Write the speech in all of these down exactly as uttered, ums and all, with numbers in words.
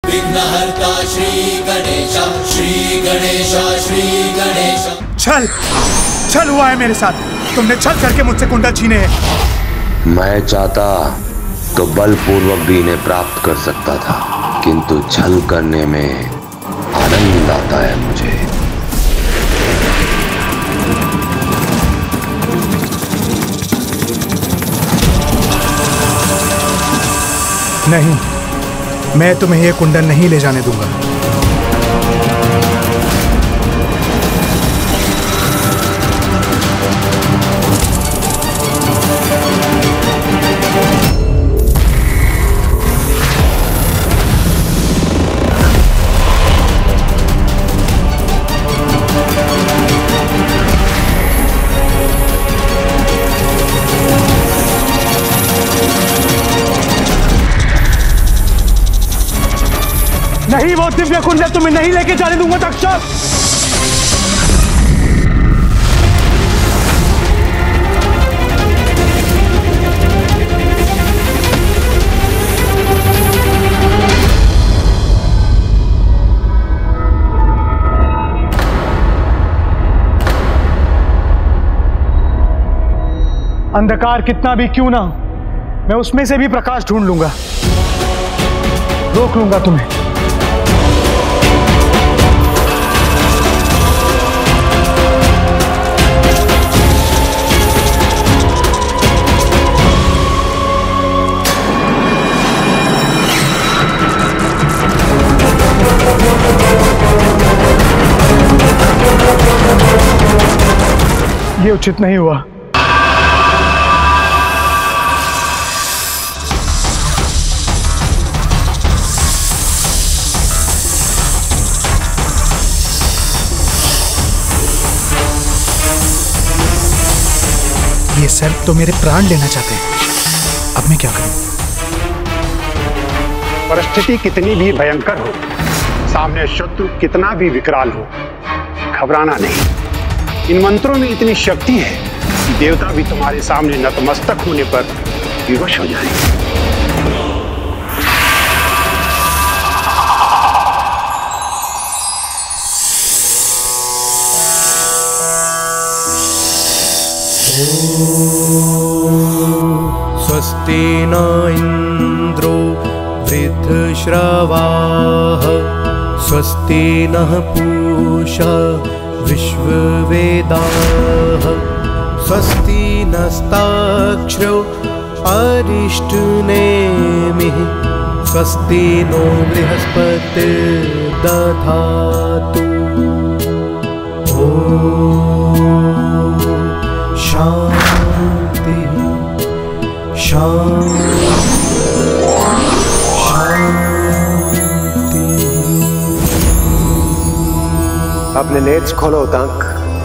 विघ्नहर्ता श्री गणेश, श्री गणेश, श्री गणेश। छल छल हुआ है मेरे साथ। तुमने छल करके मुझसे कुंडल छीने हैं। मैं चाहता तो बलपूर्वक भी इन्हें प्राप्त कर सकता था, किंतु छल करने में आनंद आता है मुझे। नहीं, मैं तुम्हें यह कुंडल नहीं ले जाने दूंगा। नहीं, वो दिव्य कुंडल तुम्हें नहीं लेके जाने दूंगा तक्षक। अंधकार कितना भी क्यों ना हो, मैं उसमें से भी प्रकाश ढूंढ लूंगा, रोक लूंगा तुम्हें। ये उचित नहीं हुआ। ये सर्प तो मेरे प्राण लेना चाहते हैं। अब मैं क्या करूं? परिस्थिति कितनी भी भयंकर हो, सामने शत्रु कितना भी विकराल हो, घबराना नहीं। इन मंत्रों में इतनी शक्ति है कि देवता भी तुम्हारे सामने नतमस्तक होने पर विवश हो जाएंगे। स्वस्ति न इंद्रो वृद्धश्रवाः, स्वस्ति नः पूषा विश्ववेदाः, स्वस्ति नस्ताक्ष्रो अरिष्टनेमिः, स्वस्ति नो बृहस्पतिर्दधातु। ॐ शान्ति शान्ति। अपने नेत्र खोलो उतांक।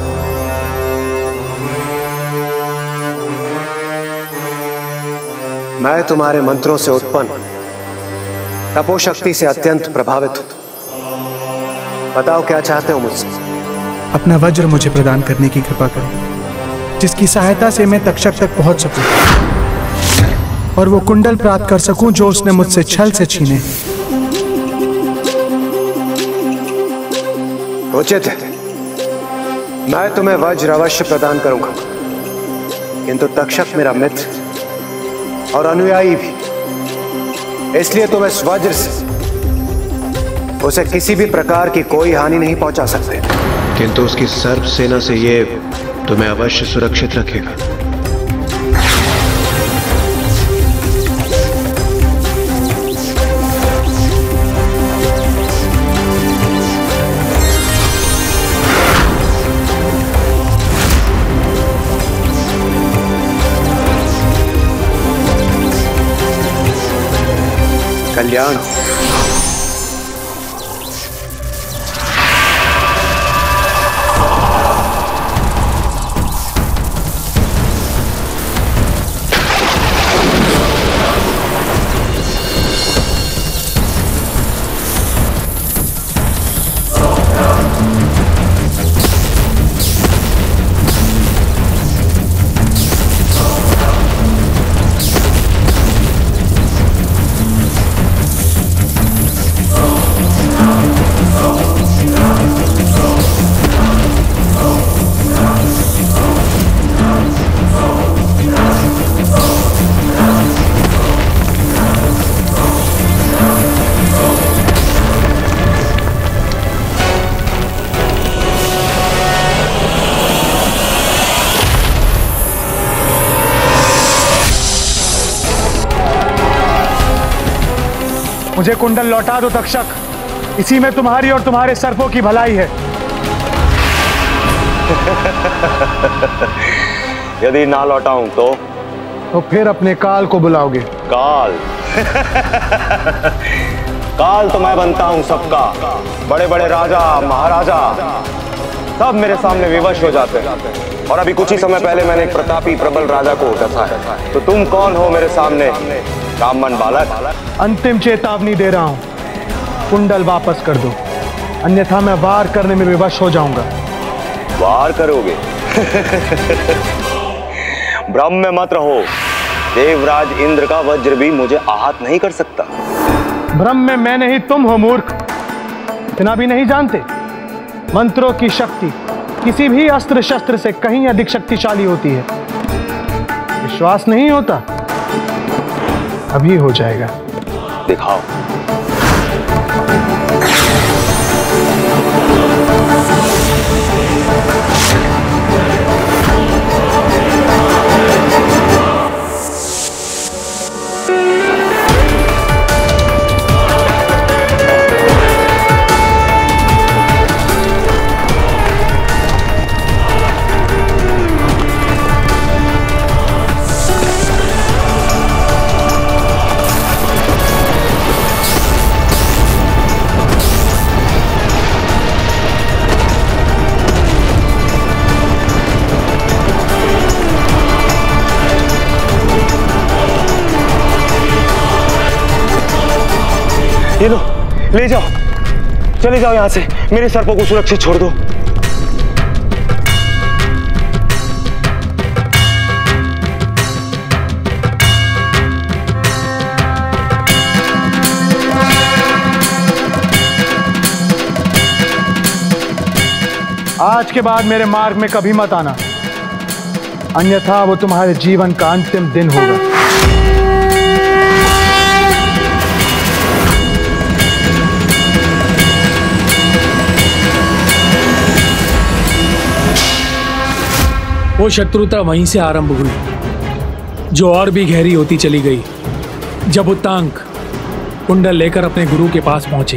मैं तुम्हारे मंत्रों से उत्पन्न तपोशक्ति से अत्यंत प्रभावित हूं। बताओ क्या चाहते हो मुझसे? अपना वज्र मुझे प्रदान करने की कृपा करो, जिसकी सहायता से मैं तक्षक तक पहुंच सकूं और वो कुंडल प्राप्त कर सकूं जो उसने मुझसे छल से छीने। उचित है, मैं तुम्हें वज्र अवश्य प्रदान करूंगा, किंतु तक्षक मेरा मित्र और अनुयायी भी, इसलिए तुम इस वज्र से उसे किसी भी प्रकार की कोई हानि नहीं पहुंचा सकते। किंतु उसकी सर्प सेना से ये तुम्हें अवश्य सुरक्षित रखेगा। कल्याण। मुझे कुंडल लौटा दो तक्षक, इसी में तुम्हारी और तुम्हारे सर्पों की भलाई है। यदि ना लौटाऊं तो तो फिर अपने काल को बुलाओगे। काल? काल तो मैं बनता हूं सबका। बड़े बड़े राजा महाराजा सब मेरे सामने विवश हो जाते हैं, और अभी कुछ ही समय पहले मैंने एक प्रतापी प्रबल राजा को डसा है। तो तुम कौन हो मेरे सामने, कामन बालक? अंतिम चेतावनी दे रहा हूं, कुंडल वापस कर दो, अन्यथा मैं वार करने में विवश हो जाऊंगा। वार करोगे? भ्रम में मत रहो, देवराज इंद्र का वज्र भी मुझे आहत नहीं कर सकता। भ्रम में मैं नहीं तुम हो मूर्ख, इतना भी नहीं जानते मंत्रों की शक्ति किसी भी अस्त्र शस्त्र से कहीं अधिक शक्तिशाली होती है। विश्वास नहीं होता? अभी हो जाएगा। दिखाओ। ये लो, ले जाओ, चले जाओ यहां से, मेरे सर्पों को सुरक्षित छोड़ दो। आज के बाद मेरे मार्ग में कभी मत आना, अन्यथा वो तुम्हारे जीवन का अंतिम दिन होगा। वो शत्रुता वहीं से आरंभ हुई, जो और भी गहरी होती चली गई जब उत्तांक कुंडल लेकर अपने गुरु के पास पहुंचे।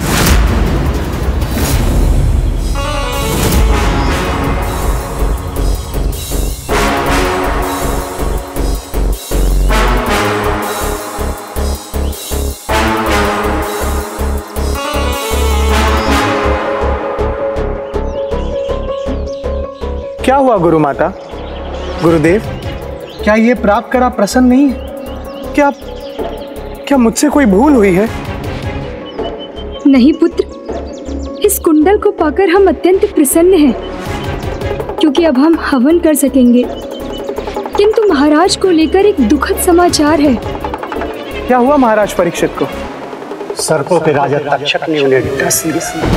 क्या हुआ गुरु माता, गुरुदेव? क्या ये प्राप्त कर आप प्रसन्न नहीं है? क्या क्या मुझसे कोई भूल हुई है? नहीं पुत्र, इस कुंडल को पाकर हम अत्यंत प्रसन्न हैं, क्योंकि अब हम हवन कर सकेंगे। किंतु महाराज को लेकर एक दुखद समाचार है। क्या हुआ महाराज परीक्षित को? सर्पों के राजा तक्षक ने उन्हें डस लिया।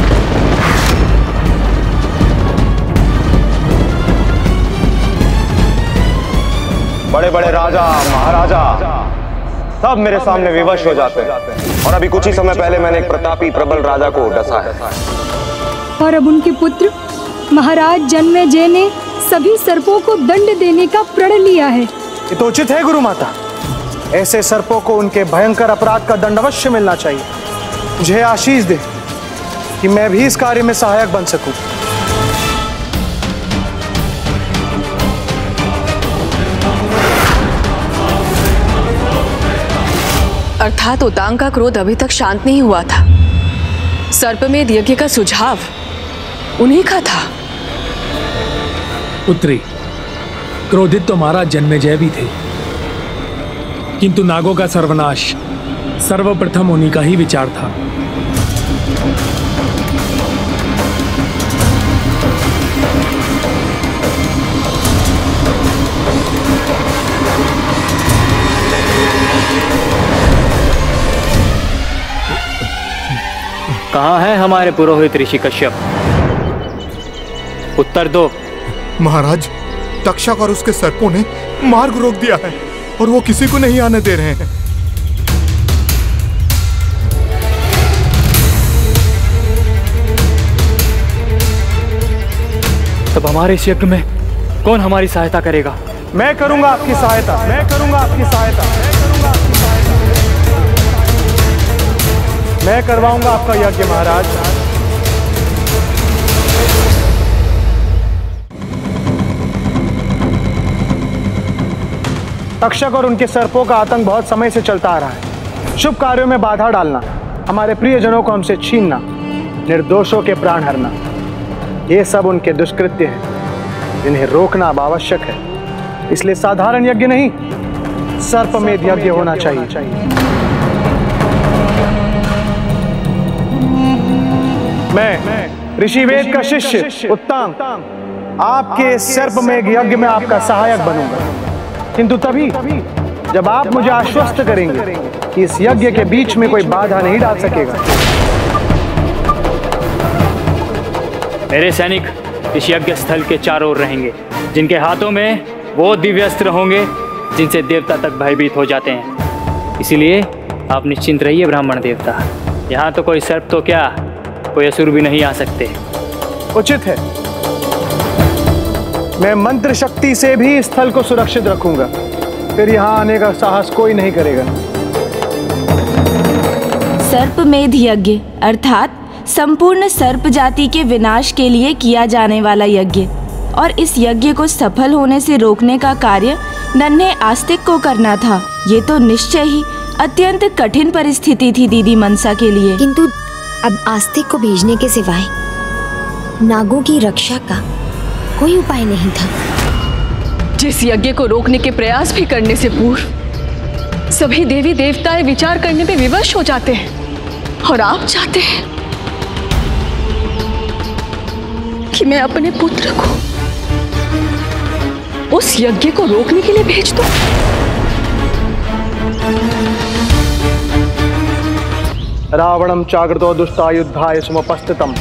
बड़े बड़े राजा महाराजा सब मेरे सामने विवश हो जाते हैं, और अभी कुछ ही समय पहले मैंने एक प्रतापी प्रबल राजा को डसा है। और अब उनके पुत्र महाराज जन्मेजय ने सभी सर्पों को दंड देने का प्रण लिया है। ये तो उचित है गुरु माता, ऐसे सर्पों को उनके भयंकर अपराध का दंड अवश्य मिलना चाहिए। मुझे आशीष दे कि मैं भी इस कार्य में सहायक बन सकूं। अर्थात उतांग का क्रोध अभी तक शांत नहीं हुआ था। सर्पमेध यज्ञ का सुझाव उन्हीं का था। पुत्री, क्रोधित तो महाराज जन्मेजय भी थे, किंतु नागों का सर्वनाश सर्वप्रथम उन्हीं का ही विचार था। कहाँ है हमारे पुरोहित ऋषि कश्यप? उत्तर दो। महाराज, तक्षक और उसके सर्पों ने मार्ग रोक दिया है और वो किसी को नहीं आने दे रहे हैं। तब हमारे इस यज्ञ में कौन हमारी सहायता करेगा? मैं करूंगा आपकी सहायता, मैं करूंगा आपकी सहायता, मैं करूंगा आपकी सहायता। मैं करवाऊंगा आपका यज्ञ महाराज। तक्षक और उनके सर्पों का आतंक बहुत समय से चलता आ रहा है। शुभ कार्यों में बाधा डालना, हमारे प्रियजनों को हमसे छीनना, निर्दोषों के प्राण हरना, ये सब उनके दुष्कृत्य हैं जिन्हें रोकना अब आवश्यक है। इसलिए साधारण यज्ञ नहीं, सर्पमेध यज्ञ होना चाहिए। मैं ऋषिवेद का शिष्य उत्तांग आपके सर्पमेध यज्ञ में आपका सहायक बनूंगा, किंतु तभी जब आप मुझे आश्वस्त करेंगे कि इस यज्ञ के बीच में कोई बाधा नहीं डाल सकेगा। मेरे सैनिक इस यज्ञ स्थल के चारों ओर रहेंगे, जिनके हाथों में वो दिव्य अस्त्र होंगे जिनसे देवता तक भयभीत हो जाते हैं। इसीलिए आप निश्चिंत रहिए ब्राह्मण देवता, यहाँ तो कोई सर्प तो क्या, कोई असुर भी नहीं आ सकते। उचित है, मैं मंत्र शक्ति से भी स्थल को सुरक्षित रखूंगा, फिर यहाँ आने का साहस कोई नहीं करेगा। सर्पमेध यज्ञ अर्थात संपूर्ण सर्प जाति के विनाश के लिए किया जाने वाला यज्ञ, और इस यज्ञ को सफल होने से रोकने का कार्य नन्हे आस्तिक को करना था। ये तो निश्चय ही अत्यंत कठिन परिस्थिति थी दीदी मनसा के लिए। किंतु अब आस्तिक को भेजने के सिवाय नागों की रक्षा का कोई उपाय नहीं था। जिस यज्ञ को रोकने के प्रयास भी करने से पूर्व सभी देवी देवताएं विचार करने में विवश हो जाते हैं, और आप चाहते हैं कि मैं अपने पुत्र को उस यज्ञ को रोकने के लिए भेज दूं? रावणम चाग्रतो दुष्टायुद्धाय समुपस्थितम।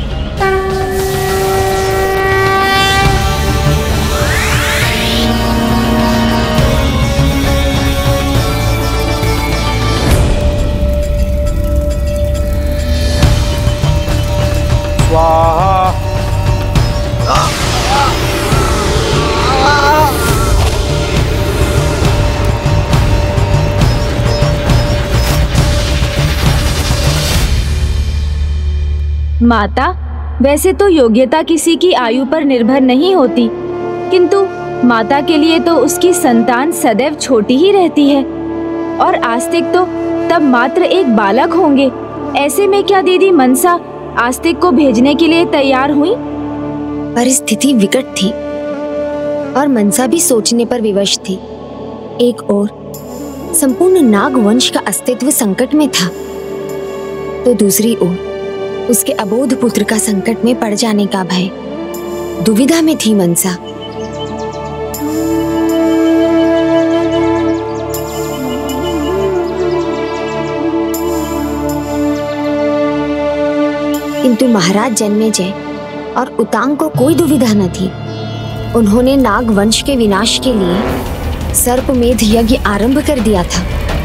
स्वाहा। माता, वैसे तो योग्यता किसी की आयु पर निर्भर नहीं होती, किंतु माता के लिए तो उसकी संतान सदैव छोटी ही रहती है, और आस्तिक तो तब मात्र एक बालक होंगे। ऐसे में क्या दीदी मनसा आस्तिक को भेजने के लिए तैयार हुई? परिस्थिति विकट थी और मनसा भी सोचने पर विवश थी। एक ओर संपूर्ण नाग वंश का अस्तित्व संकट में था, तो दूसरी ओर उसके अबोध पुत्र का संकट में पड़ जाने का भय। दुविधा में थी मनसा। किंतु महाराज जन्मेजय और उतांग को कोई दुविधा न थी। उन्होंने नाग वंश के विनाश के लिए सर्पमेध यज्ञ आरंभ कर दिया था।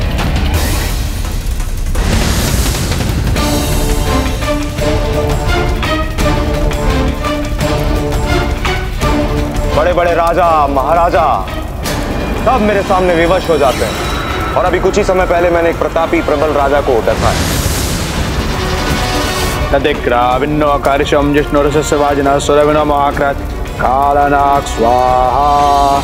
बड़े बड़े राजा महाराजा सब मेरे सामने विवश हो जाते हैं, और अभी कुछ ही समय पहले मैंने एक प्रतापी प्रबल राजा को डसा है। नदिग्राविन्नो आकारिशम जिष्णुरस्य वाजिना सुरविनो महाकृत कालनाग स्वाहा।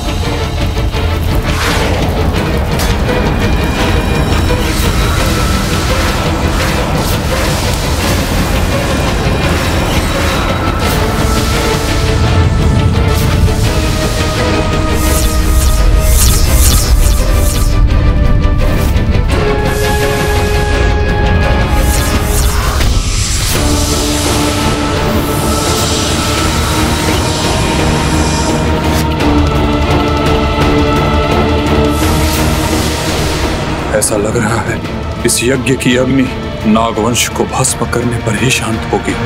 ऐसा लग रहा है इस यज्ञ की अग्नि नागवंश को भस्म करने पर ही शांत होगी।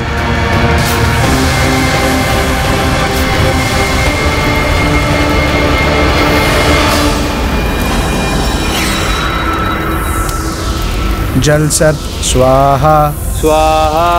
जल सर्प स्वाहा स्वाहा।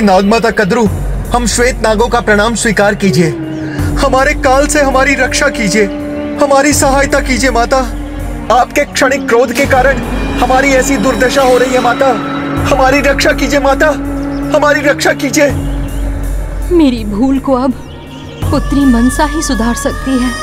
नागमाता कद्रू, हम श्वेत नागों का प्रणाम स्वीकार कीजिए। हमारे काल से हमारी रक्षा कीजिए, हमारी सहायता कीजिए माता। आपके क्षणिक क्रोध के कारण हमारी ऐसी दुर्दशा हो रही है माता। हमारी रक्षा कीजिए माता, हमारी रक्षा कीजिए। मेरी भूल को अब पुत्री मनसा ही सुधार सकती है।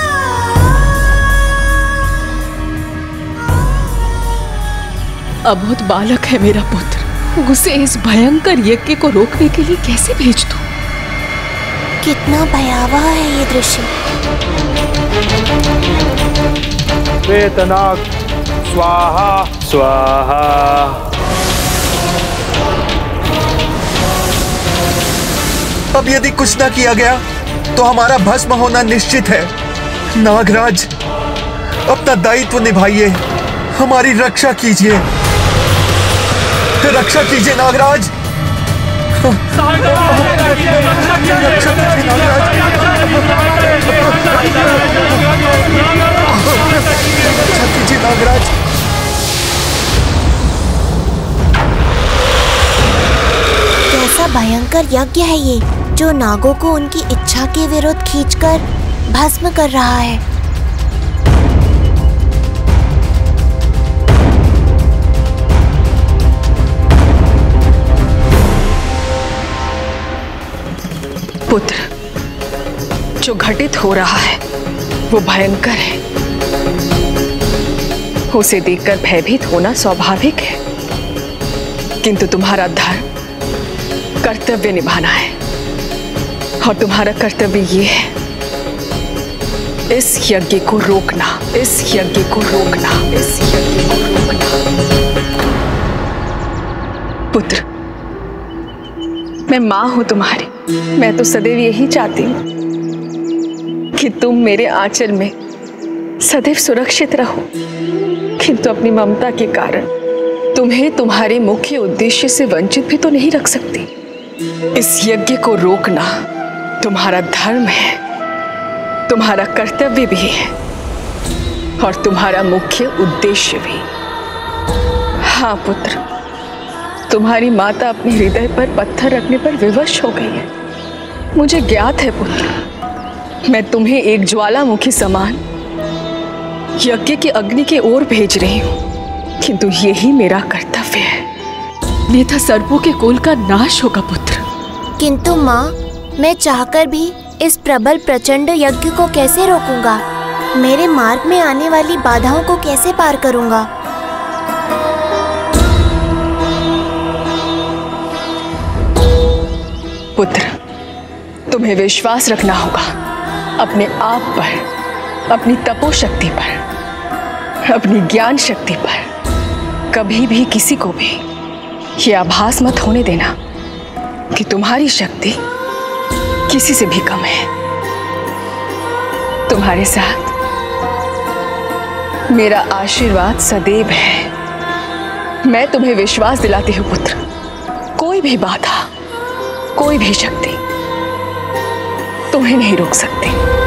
अबोध बालक है मेरा पुत्र, उसे इस भयंकर यज्ञ को रोकने के लिए कैसे भेज दूं? कितना भयावह है ये दृश्य। श्वेतनाग स्वाहा स्वाहा। अब यदि कुछ ना किया गया तो हमारा भस्म होना निश्चित है। नागराज, अपना दायित्व निभाइए, हमारी रक्षा कीजिए, रक्षा कीजिए नागराज। नागराज, कैसा भयंकर यज्ञ है ये, जो नागों को उनकी इच्छा के विरुद्ध खींचकर भस्म कर रहा है। पुत्र, जो घटित हो रहा है वो भयंकर है। उसे देखकर भयभीत होना स्वाभाविक है, किंतु तुम्हारा धर्म कर्तव्य निभाना है, और तुम्हारा कर्तव्य ये है इस यज्ञ को रोकना, इस यज्ञ को रोकना, इस यज्ञ को रोकना। पुत्र, मैं मां हूं तुम्हारी। मैं तो सदैव यही चाहती हूं कि तुम मेरे आंचल में सदैव सुरक्षित रहो, किंतु अपनी ममता के कारण तुम्हें तुम्हारे मुख्य उद्देश्य से वंचित भी तो नहीं रख सकती। इस यज्ञ को रोकना तुम्हारा धर्म है, तुम्हारा कर्तव्य भी है, और तुम्हारा मुख्य उद्देश्य भी। हाँ पुत्र, तुम्हारी माता अपने हृदय पर पत्थर रखने पर विवश हो गई है। मुझे ज्ञात है पुत्र, मैं तुम्हें एक ज्वालामुखी समान यज्ञ की अग्नि की ओर भेज रही हूँ, किंतु यही मेरा कर्तव्य है, अन्यथा सर्पों के कुल का नाश होगा पुत्र। किंतु माँ, मैं चाहकर भी इस प्रबल प्रचंड यज्ञ को कैसे रोकूंगा? मेरे मार्ग में आने वाली बाधाओं को कैसे पार करूंगा? पुत्र, तुम्हें विश्वास रखना होगा अपने आप पर, अपनी तपोशक्ति पर, अपनी ज्ञान शक्ति पर। कभी भी किसी को भी ये आभास मत होने देना कि तुम्हारी शक्ति किसी से भी कम है। तुम्हारे साथ मेरा आशीर्वाद सदैव है। मैं तुम्हें विश्वास दिलाती हूँ पुत्र, कोई भी बाधा, कोई भी शक्ति तुम्हें नहीं रोक सकती।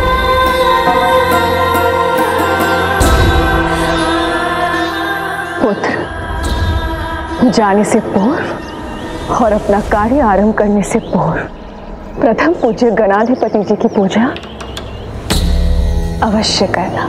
पुत्र, जाने से पूर्व और अपना कार्य आरंभ करने से पूर्व प्रथम पूज्य गणाधिपति जी की पूजा अवश्य करना।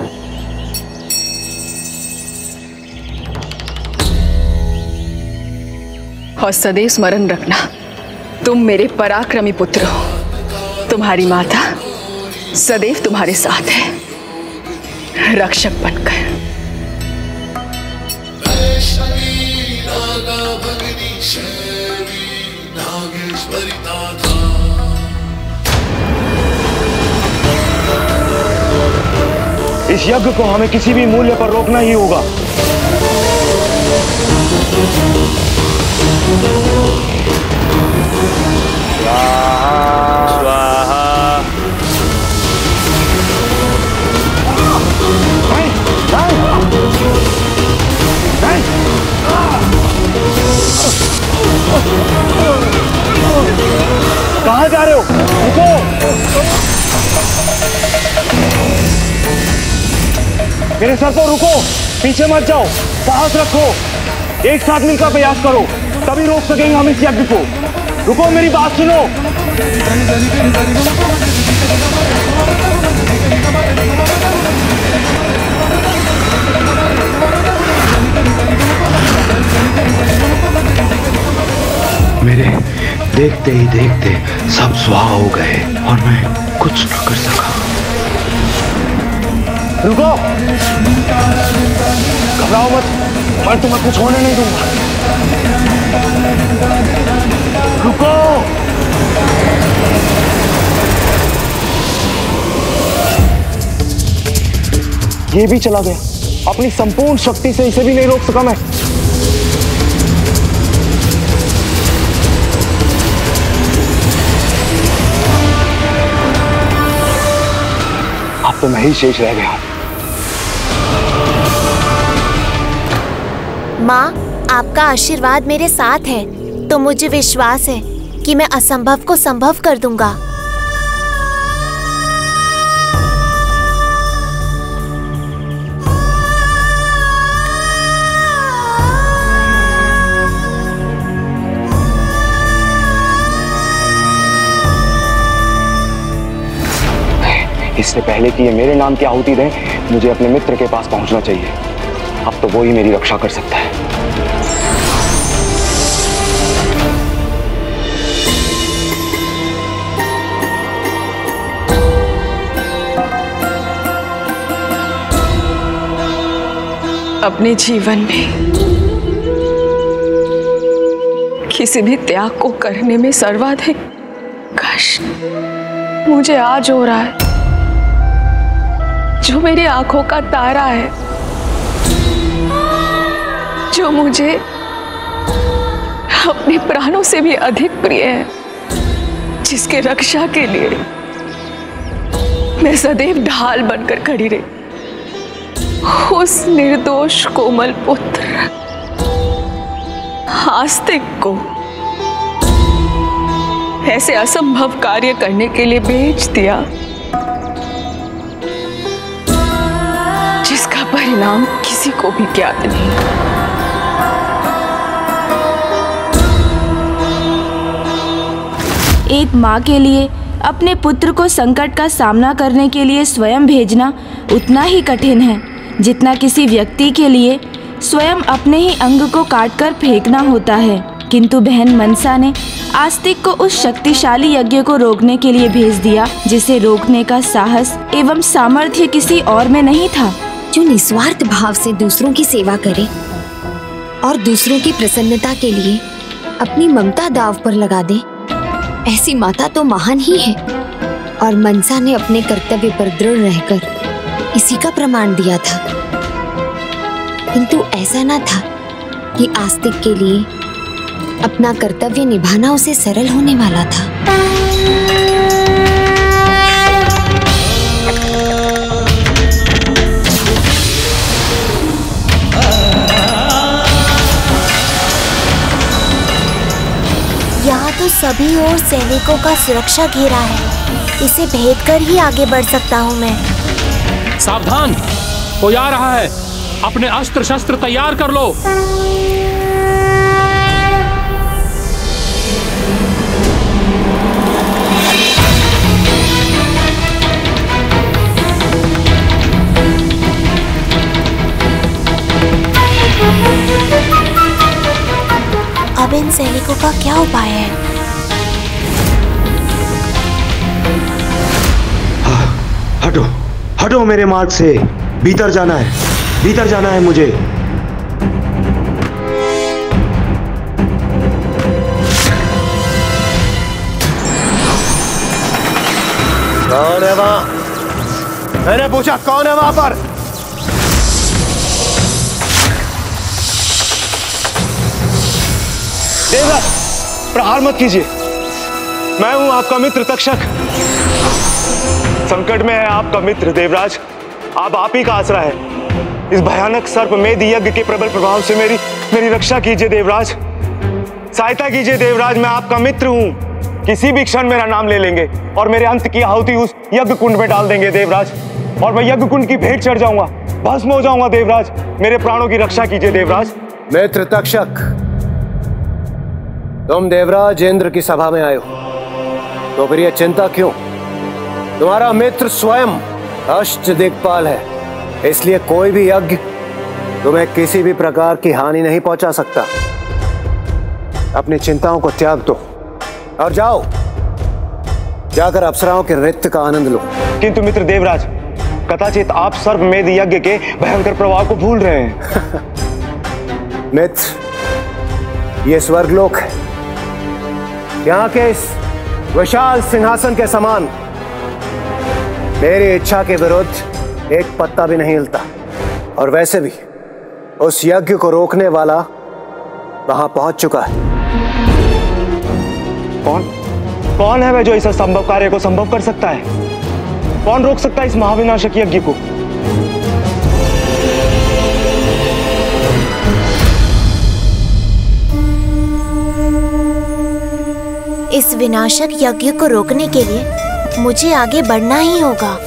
और सदैव स्मरण रखना, तुम मेरे पराक्रमी पुत्र हो। तुम्हारी माता सदैव तुम्हारे साथ है, रक्षक बनकर। इस यज्ञ को हमें किसी भी मूल्य पर रोकना ही होगा। स्वाहा स्वाहा। नहीं, नहीं, नहीं। कहाँ जा रहे हो? रुको। मेरे सर को रुको, पीछे मत जाओ, साहस रखो, एक साथ मिलकर प्रयास करो, तभी रोक सकेंगे हम इस यज्ञ को। रुको, मेरी बात सुनो। मेरे देखते ही देखते सब स्वाहा हो गए और मैं कुछ न कर सका। रुको, घबराओ मत, मैं तुम्हें कुछ होने नहीं दूंगा। रुको। ये भी चला गया। अपनी संपूर्ण शक्ति से इसे भी नहीं रोक सका मैं। अब तो मैं ही शेष रह गया। माँ, आपका आशीर्वाद मेरे साथ है, तो मुझे विश्वास है कि मैं असंभव को संभव कर दूंगा। इससे पहले कि ये मेरे नाम की आहुति दें, मुझे अपने मित्र के पास पहुंचना चाहिए। अब तो वो ही मेरी रक्षा कर सकता है। अपने जीवन में किसी भी त्याग को करने में सर्वाधिक कष्ट मुझे आज हो रहा है। जो मेरी आंखों का तारा है, जो मुझे अपने प्राणों से भी अधिक प्रिय है, जिसके रक्षा के लिए मैं सदैव ढाल बनकर खड़ी रही, उस निर्दोष कोमल पुत्र आस्तिक को ऐसे असंभव कार्य करने के लिए भेज दिया, जिसका परिणाम किसी को भी ज्ञात नहीं। एक माँ के लिए अपने पुत्र को संकट का सामना करने के लिए स्वयं भेजना उतना ही कठिन है जितना किसी व्यक्ति के लिए स्वयं अपने ही अंग को काटकर फेंकना होता है। किंतु बहन मनसा ने आस्तिक को उस शक्तिशाली यज्ञ को रोकने के लिए भेज दिया, जिसे रोकने का साहस एवं सामर्थ्य किसी और में नहीं था। जो निस्वार्थ भाव से दूसरों की सेवा करे और दूसरों की प्रसन्नता के लिए अपनी ममता दांव पर लगा दे, ऐसी माता तो महान ही है। और मनसा ने अपने कर्तव्य पर दृढ़ रहकर इसी का प्रमाण दिया था। किंतु ऐसा न था कि आस्तिक के लिए अपना कर्तव्य निभाना उसे सरल होने वाला था। यहाँ तो सभी ओर सैनिकों का सुरक्षा घेरा है, इसे भेद कर ही आगे बढ़ सकता हूँ मैं। सावधान, कोई आ रहा है, अपने अस्त्र शस्त्र तैयार कर लो। अब इन सैनिकों का क्या उपाय है? हाँ, हटो हटो मेरे मार्ग से। भीतर जाना है, भीतर जाना है मुझे। कौन है वहां? मैंने पूछा कौन है वहां पर? देवराज, प्रहार मत कीजिए। मैं हूं आपका मित्र तक्षक। संकट में है आपका मित्र देवराज, आप आप ही का आसरा है। इस भयानक सर्प मेध यज्ञ के प्रबल प्रभाव से मेरी मेरी रक्षा कीजिए देवराज, सहायता कीजिए देवराज। मैं आपका मित्र हूं, किसी भी क्षण मेरा नाम ले लेंगे और मेरे अंत की आहुति उस यज्ञ कुंड में डाल देंगे देवराज, और मैं यज्ञ कुंड की भेंट चढ़ जाऊंगा, भस्म हो जाऊंगा देवराज। मेरे प्राणों की रक्षा कीजिए देवराज। मित्र तक्षक, तुम देवराज इंद्र की सभा में आए हो, तो फिर यह चिंता क्यों? तुम्हारा मित्र स्वयं अष्ट दिक्पाल है, इसलिए कोई भी यज्ञ तुम्हें किसी भी प्रकार की हानि नहीं पहुंचा सकता। अपनी चिंताओं को त्याग दो और जाओ, जाकर अप्सराओं के नृत्य का आनंद लो। किंतु मित्र देवराज, कदाचित आप सर्वमेध यज्ञ के भयंकर प्रभाव को भूल रहे हैं। मित्र, ये स्वर्गलोक है। यहाँ के इस विशाल सिंहासन के समान मेरी इच्छा के विरुद्ध एक पत्ता भी नहीं हिलता। और वैसे भी उस यज्ञ को रोकने वाला वहां पहुंच चुका है। कौन कौन है वह जो इस असंभव कार्य को संभव कर सकता है? कौन रोक सकता है इस महाविनाशक यज्ञ को? इस विनाशक यज्ञ को रोकने के लिए मुझे आगे बढ़ना ही होगा।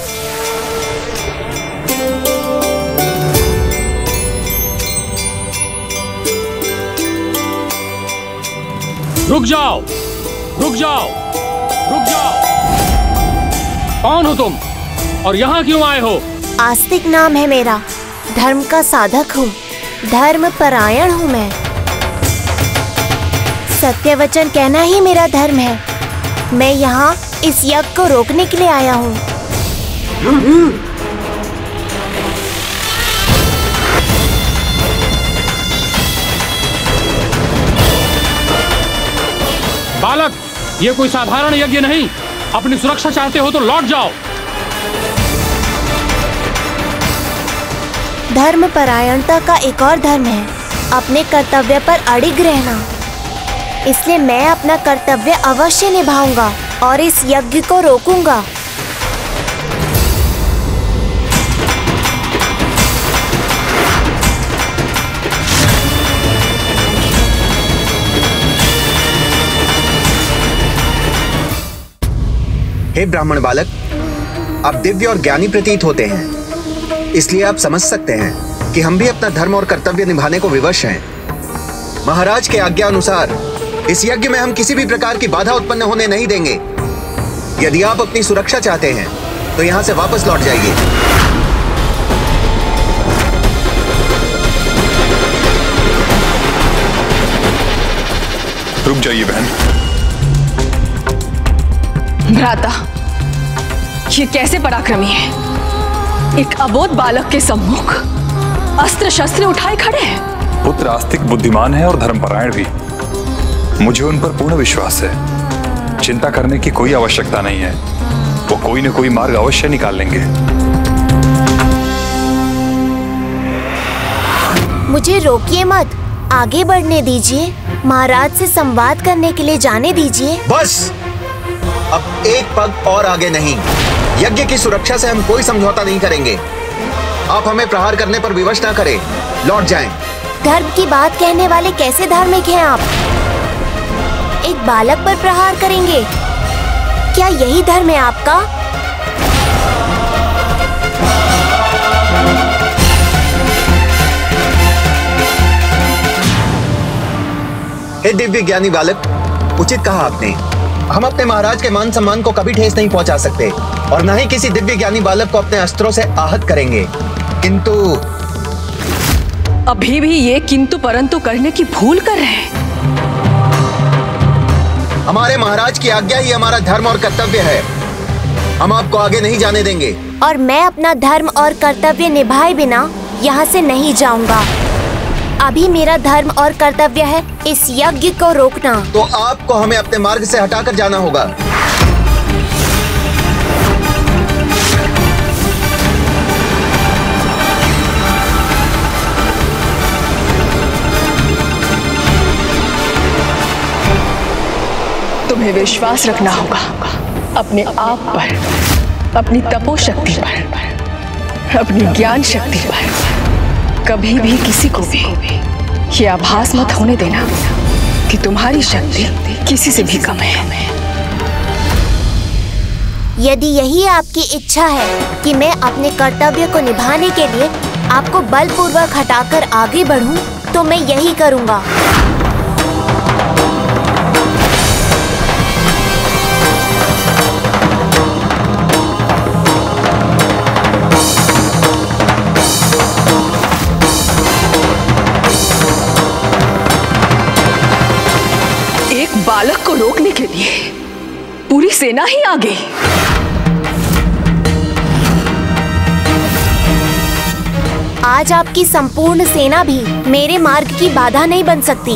रुक जाओ, रुक जाओ, रुक जाओ। कौन हो तुम और यहाँ क्यों आए हो? आस्तिक नाम है मेरा, धर्म का साधक हूँ, धर्म परायण हूँ मैं। सत्य वचन कहना ही मेरा धर्म है। मैं यहाँ इस यज्ञ को रोकने के लिए आया हूँ। बालक, ये कोई साधारण यज्ञ नहीं। अपनी सुरक्षा चाहते हो तो लौट जाओ। धर्म परायणता का एक और धर्म है, अपने कर्तव्य पर अड़िग रहना। इसलिए मैं अपना कर्तव्य अवश्य निभाऊंगा और इस यज्ञ को रोकूंगा। हे ब्राह्मण बालक, आप दिव्य और ज्ञानी प्रतीत होते हैं, इसलिए आप समझ सकते हैं कि हम भी अपना धर्म और कर्तव्य निभाने को विवश हैं। महाराज के आज्ञा अनुसार इस यज्ञ में हम किसी भी प्रकार की बाधा उत्पन्न होने नहीं देंगे। यदि आप अपनी सुरक्षा चाहते हैं तो यहां से वापस लौट जाइए। रुक जाइए बहन। भ्राता, ये कैसे पराक्रमी है? एक अबोध बालक के सम्मुख अस्त्र शस्त्र उठाए खड़े हैं। पुत्र आस्तिक, बुद्धिमान है और धर्मपरायण भी। मुझे उन पर पूर्ण विश्वास है। चिंता करने की कोई आवश्यकता नहीं है, वो कोई न कोई मार्ग अवश्य निकाल लेंगे। मुझे रोकिए मत, आगे बढ़ने दीजिए। महाराज से संवाद करने के लिए जाने दीजिए। बस, अब एक पग और आगे नहीं। यज्ञ की सुरक्षा से हम कोई समझौता नहीं करेंगे। आप हमें प्रहार करने पर विवश ना करें, लौट जाएं। धर्म की बात कहने वाले कैसे धार्मिक हैं आप? एक बालक पर प्रहार करेंगे? क्या यही धर्म है आपका? हे दिव्य ज्ञानी बालक, उचित कहा आपने। हम अपने महाराज के मान सम्मान को कभी ठेस नहीं पहुंचा सकते और न ही किसी दिव्य ज्ञानी बालक को अपने अस्त्रों से आहत करेंगे। किंतु अभी भी ये किंतु परंतु करने की भूल कर रहे हैं। हमारे महाराज की आज्ञा ही हमारा धर्म और कर्तव्य है। हम आपको आगे नहीं जाने देंगे। और मैं अपना धर्म और कर्तव्य निभाए बिना यहाँ से नहीं जाऊंगा। अभी मेरा धर्म और कर्तव्य है इस यज्ञ को रोकना। तो आपको हमें अपने मार्ग से हटाकर जाना होगा। तुम्हें विश्वास रखना होगा अपने आप पर, अपनी तपो शक्ति पर, अपनी ज्ञान शक्ति पर। कभी भी किसी को भी ये आभास मत होने देना कि तुम्हारी शक्ति किसी से भी कम है। यदि यही आपकी इच्छा है कि मैं अपने कर्तव्य को निभाने के लिए आपको बलपूर्वक हटाकर आगे बढ़ूं, तो मैं यही करूंगा। बालक को रोकने के लिए पूरी सेना ही आ गई। आज आपकी संपूर्ण सेना भी मेरे मार्ग की बाधा नहीं बन सकती।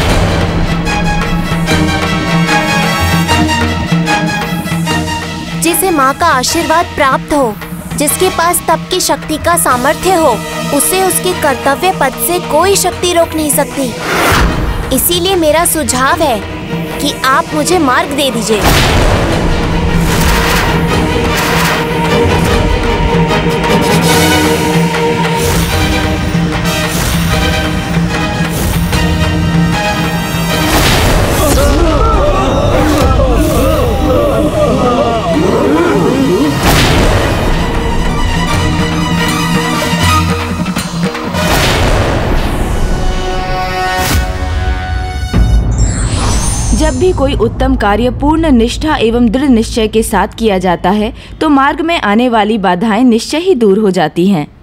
जिसे माँ का आशीर्वाद प्राप्त हो, जिसके पास तप की शक्ति का सामर्थ्य हो, उसे उसके कर्तव्य पथ से कोई शक्ति रोक नहीं सकती। इसीलिए मेरा सुझाव है कि आप मुझे मार्ग दे दीजिए। जब भी कोई उत्तम कार्य पूर्ण निष्ठा एवं दृढ़ निश्चय के साथ किया जाता है तो मार्ग में आने वाली बाधाएं निश्चय ही दूर हो जाती हैं।